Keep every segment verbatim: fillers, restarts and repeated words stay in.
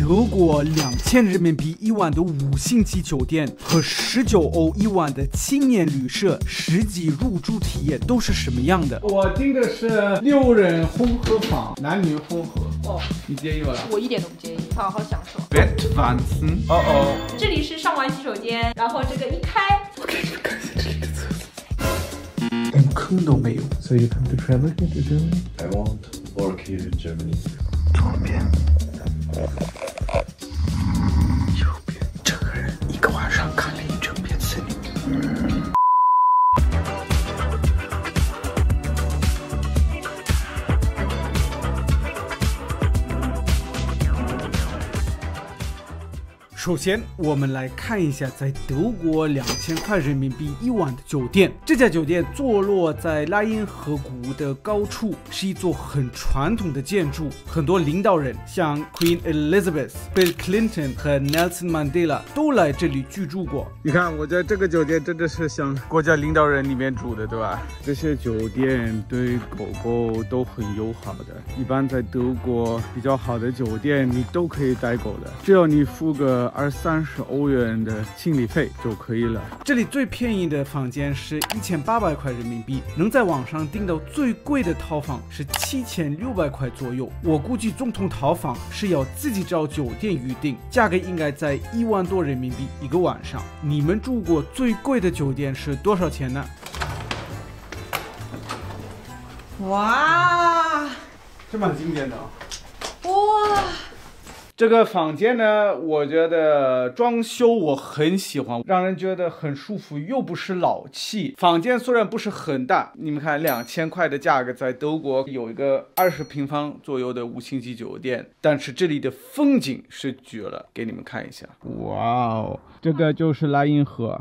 德国两千人民币一晚的五星级酒店和十九欧一晚的青年旅社实际入住体验都是什么样的？ 我订的是六人混合房，男女混合。 哦， 你介意吗？ 我一点都不介意，好好享受。 Bettwanzen，哦哦， 这里是上完洗手间，然后这个一开， 我给你们看一下这里的厕所，连坑都没有。So you come to travel here to Germany? I want to work here in Germany. 左边，右边，这个人一个晚上看了一整遍森林。首先，我们来看一下在德国两千块人民币一晚的酒店。这家酒店坐落在莱茵河谷的高处，是一座很传统的建筑。很多领导人，像 Queen Elizabeth、Bill Clinton 和 Nelson Mandela 都来这里居住过。你看，我在这个酒店真的是像国家领导人里面住的，对吧？这些酒店对狗狗都很友好的。一般在德国比较好的酒店，你都可以带狗的，只要你付个二三十欧元的清理费就可以了。这里最便宜的房间是一千八百块人民币，能在网上订到最贵的套房是七千六百块左右。我估计总统套房是要自己找酒店预订，价格应该在一万多人民币一个晚上。你们住过最贵的酒店是多少钱呢？ 哇， 这蛮经典的啊！ 哇。 这个房间呢，我觉得装修我很喜欢，让人觉得很舒服，又不是老气。房间虽然不是很大，你们看两千块的价格，在德国有一个二十平方左右的五星级酒店，但是这里的风景是绝了，给你们看一下。哇哦，这个就是莱茵河。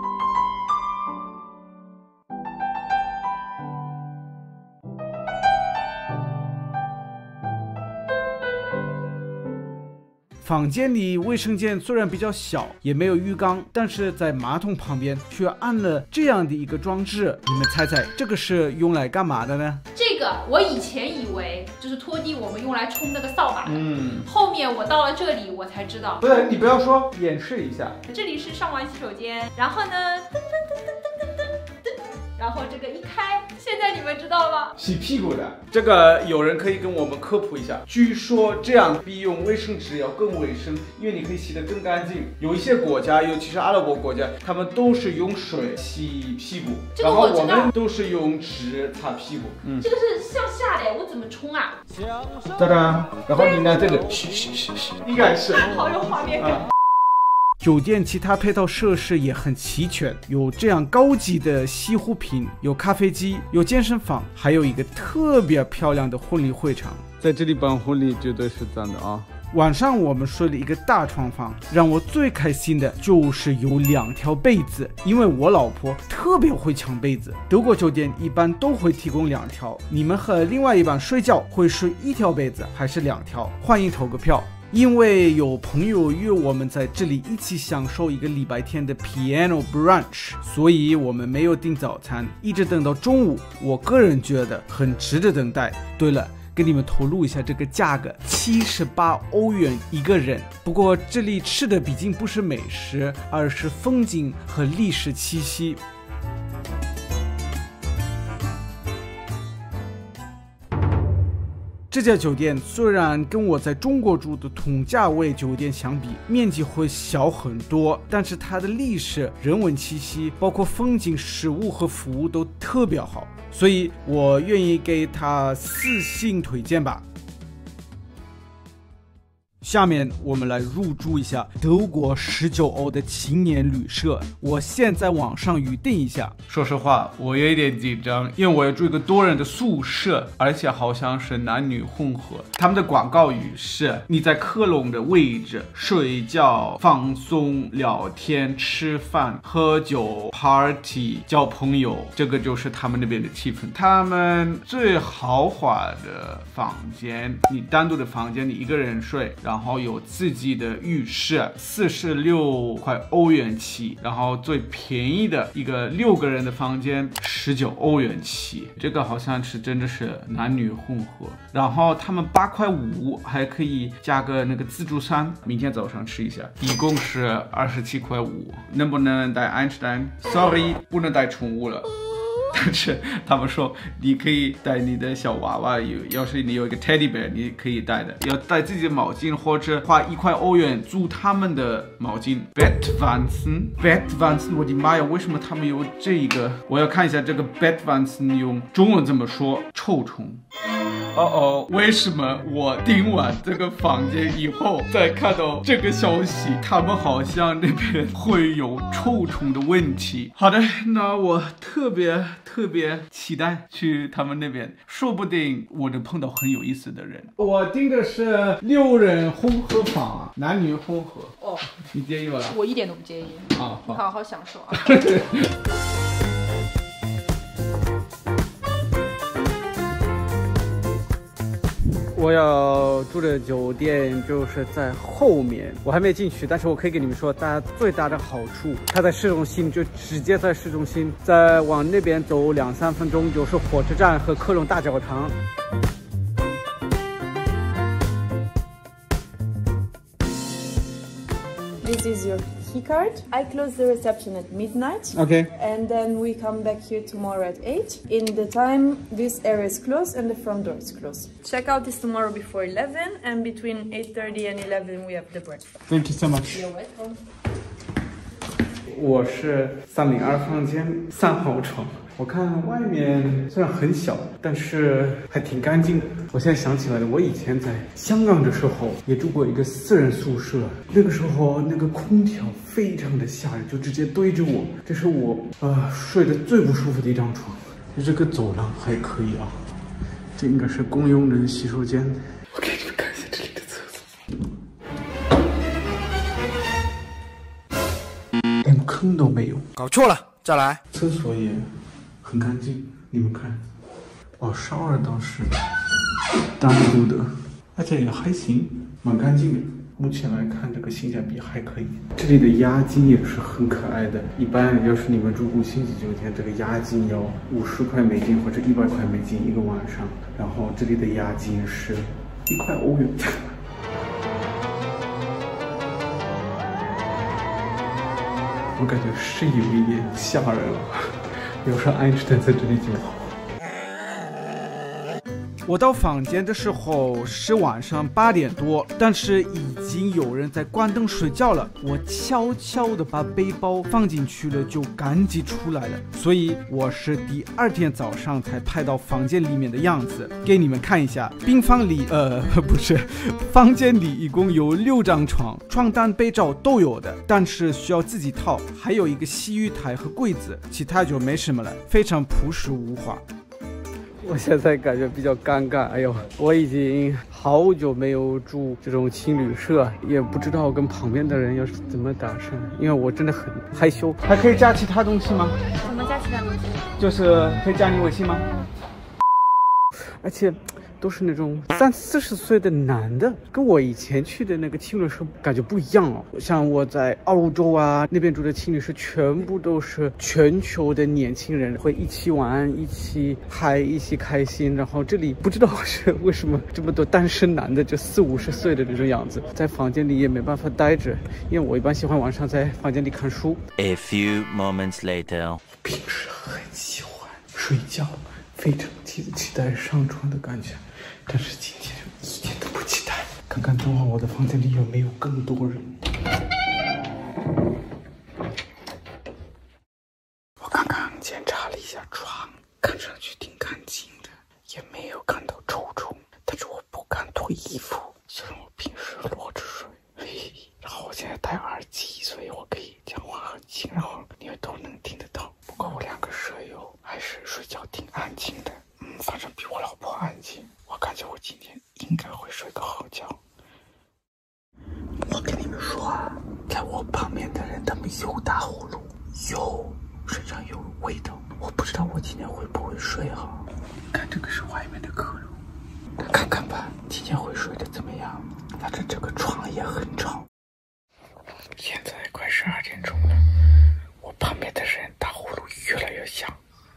房间里卫生间虽然比较小，也没有浴缸，但是在马桶旁边却安了这样的一个装置。你们猜猜，这个是用来干嘛的呢？ 这个我以前以为就是拖地，我们用来冲那个扫把的。 嗯， 后面我到了这里，我才知道。 不是，你不要说，演示一下。 这里是上完洗手间，然后呢，噔噔噔噔噔噔噔噔，然后这个一开，现在你们知道了， 洗屁股的。这个有人可以跟我们科普一下。据说这样比用卫生纸要更卫生，因为你可以洗得更干净。有一些国家，尤其是阿拉伯国家，他们都是用水洗屁股， 这个我知道， 然后我们都是用纸擦屁股。嗯， 这个是向下的，我怎么冲啊？ 当然，然后你拿这个，嘘嘘嘘嘘，应该是。 好有画面感。 啊酒店其他配套设施也很齐全，有这样高级的西湖坪，有咖啡机，有健身房，还有一个特别漂亮的婚礼会场。在这里办婚礼绝对是赞的啊！晚上我们睡了一个大床房，让我最开心的就是有两条被子，因为我老婆特别会抢被子。德国酒店一般都会提供两条，你们和另外一半睡觉会睡一条被子还是两条？欢迎投个票。因为有朋友约我们在这里一起享受一个礼拜天的 piano brunch， 所以我们没有订早餐，一直等到中午。我个人觉得很值得等待。对了，跟你们透露一下这个价格，七十八欧元一个人。不过这里吃的毕竟不是美食，而是风景和历史气息。这家酒店虽然跟我在中国住的同价位酒店相比，面积会小很多，但是它的历史、人文气息，包括风景、食物和服务都特别好，所以我愿意给它四星推荐吧。下面我们来入住一下德国十九欧的青年旅社，我现在网上预定一下。说实话，我有一点紧张，因为我要住一个多人的宿舍，而且好像是男女混合。他们的广告语是：你在科隆的位置，睡觉、放松、聊天、吃饭、喝酒、party、交朋友，这个就是他们那边的气氛。他们最豪华的房间，你单独的房间，你一个人睡，然然后有自己的浴室，四十六块欧元起，然后最便宜的一个六个人的房间十九欧元起，这个好像是真的是男女混合。然后他们八块五还可以加个那个自助餐，明天早上吃一下，一共是二十七块五。能不能带爱因斯坦 ？Sorry， 不能带宠物了。但是他们说你可以带你的小娃娃，有要是你有一个 teddy bear， 你可以带的，要带自己的毛巾或者花一块欧元租他们的毛巾。Bettwanzen，Bettwanzen， 我的妈呀，为什么他们有这个？我要看一下这个 Bettwanzen 用中文怎么说？臭虫。哦哦，为什么我订完这个房间以后，再看到这个消息，他们好像那边会有臭虫的问题？好的，那我特别特别期待去他们那边，说不定我能碰到很有意思的人。 我订的是六人混合房，男女混合。 哦， 你介意吗？ 我一点都不介意。 啊， 你好好享受啊。 我要住的酒店就是在后面，我还没进去，但是我可以跟你们说，它最大的好处，它在市中心，就直接在市中心，再往那边走两三分钟就是火车站和科隆大教堂。 This is your key card. I close the reception at midnight. Okay. And then we come back here tomorrow at eight. In the time, this area is closed and the front door is closed. Checkout is tomorrow before eleven, and between eight thirty and eleven we have the breakfast. Thank you so much. You're welcome. 我是三零二房间三号床。我看外面虽然很小，但是还挺干净的。我现在想起来了，我以前在香港的时候也住过一个私人宿舍，那个时候那个空调非常的吓人，就直接对着我，这是我呃睡得最不舒服的一张床。这个走廊还可以啊，这应该是公用的洗手间。我给你们看一下这里的厕所，连坑都没有。 搞错了，再来。 厕所也很干净，你们看，哦，烧儿倒是单独的，而且也还行，蛮干净的。目前来看，这个性价比还可以。这里的押金也是很可爱的。一般要是你们住五星级酒店，这个押金要五十块美金或者一百块美金一个晚上，然后这里的押金是一块欧元。我感觉是有一点吓人了。要是爱因斯坦在这里就好。我到房间的时候是晚上八点多，但是已经有人在关灯睡觉了。我悄悄的把背包放进去了，就赶紧出来了。所以我是第二天早上才拍到房间里面的样子，给你们看一下。病房里，呃，不是，房间里一共有六张床，床单、被罩都有的，但是需要自己套。还有一个洗浴台和柜子，其他就没什么了，非常朴实无华。我现在感觉比较尴尬，哎呦，我已经好久没有住这种情侣舍，也不知道跟旁边的人要是怎么打声，因为我真的很害羞。还可以加其他东西吗？ 怎么加其他东西？ 就是可以加你微信吗？而且都是那种三四十岁的男的，跟我以前去的那个情侣舍感觉不一样哦。像我在澳洲啊那边住的情侣舍，全部都是全球的年轻人，会一起玩、一起嗨、一起开心。然后这里不知道是为什么这么多单身男的，就四五十岁的那种样子，在房间里也没办法待着，因为我一般喜欢晚上在房间里看书。 A few moments later， 平时很喜欢睡觉，非常期期待上床的感觉。但是今天一点都不期待，看看等会我的房间里有没有更多人。我刚刚检查了一下床，看上去挺干净的，也没有看到臭虫，但是我不敢脱衣服，虽然我平时裸着睡，然后我现在戴耳机，所以我可以讲话很轻，然后你们都能听得到。不过我两个舍友还是睡觉挺安静的，嗯，反正比我老婆安静。我感觉我今天应该会睡个好觉。我跟你们说啊，在我旁边的人他们有打呼噜，有身上有味道，我不知道我今天会不会睡好。看这个是外面的客楼， 看看吧，今天会睡得怎么样？反正这个床也很吵。现在快十二点钟了，我旁边的人打呼噜越来越响。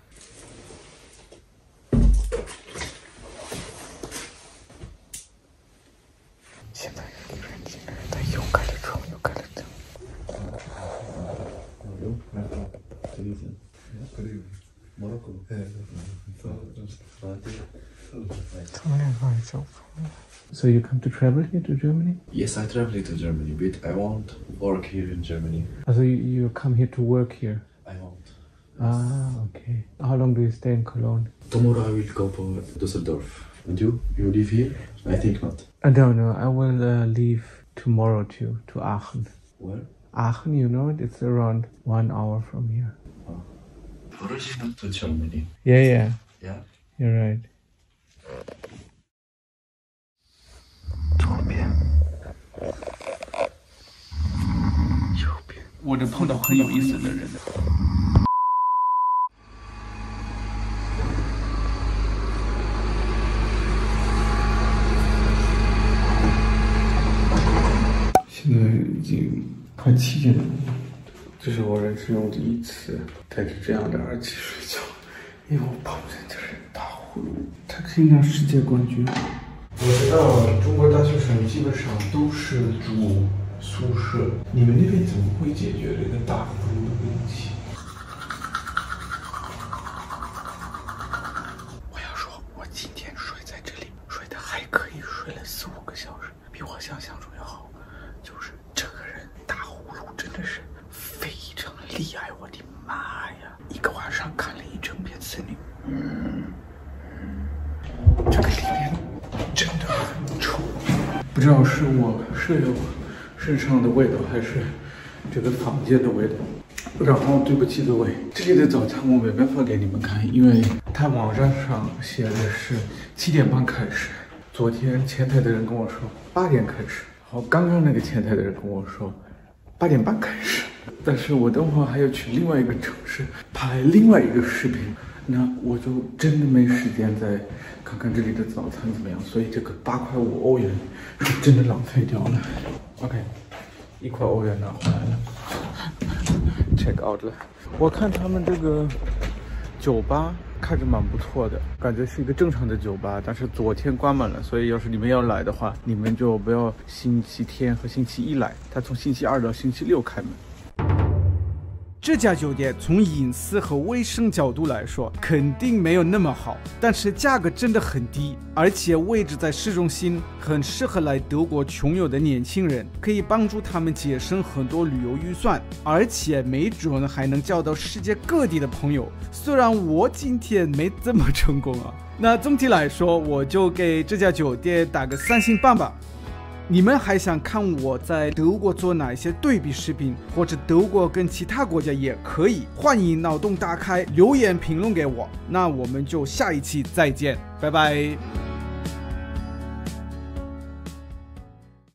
现在有人进来，他又开了窗，又开了灯。So you come to travel here to Germany? Yes, I travel to Germany, but I won't work here in Germany. Also you, you come here to work here? I won't. Ah, okay. How long do you stay in Cologne? Tomorrow I will go to Düsseldorf. And you? You live here? I think not. I don't know. I will uh, leave tomorrow too, to Aachen. Where? Aachen, you know it? It's around one hour from here. Oh. Original to Germany. Yeah, yeah. Yeah. You're right. 左边，右边。我这碰到很有意思的人。现在已经快七点了，这是我人生中第一次戴着这样的耳机睡觉，因为我旁边的人打呼噜，他可以拿世界冠军。我知道中国大学生基本上都是住宿舍，你们那边怎么会解决这个打呼噜的问题？我要说，我今天睡在这里，睡得还可以，睡了四五个小时，比我想象中要好。就是这个人打呼噜真的是非常厉害，我的妈呀！一个晚上看了一整遍《森林》，嗯嗯，这个里面真的很臭，不知道是我舍友身上的味道，还是这个房间的味道。然后对不起各位，这里的早餐我没办法给你们看，因为他网站上写的是七点半开始。昨天前台的人跟我说八点开始。好，刚刚那个前台的人跟我说八点半开始，但是我等会儿还要去另外一个城市拍另外一个视频，那我就真的没时间再看看这里的早餐怎么样，所以这个八块五欧元是真的浪费掉了。OK， 一块欧元拿回来了 ，check out 了。我看他们这个酒吧看着蛮不错的，感觉是一个正常的酒吧，但是昨天关门了，所以要是你们要来的话，你们就不要星期天和星期一来，它从星期二到星期六开门。这家酒店从隐私和卫生角度来说肯定没有那么好，但是价格真的很低，而且位置在市中心，很适合来德国穷游的年轻人，可以帮助他们节省很多旅游预算，而且没准还能交到世界各地的朋友。虽然我今天没这么成功啊，那总体来说我就给这家酒店打个三星半吧。你们还想看我在德国做哪些对比视频，或者德国跟其他国家也可以，欢迎脑洞大开留言评论给我。那我们就下一期再见，拜拜。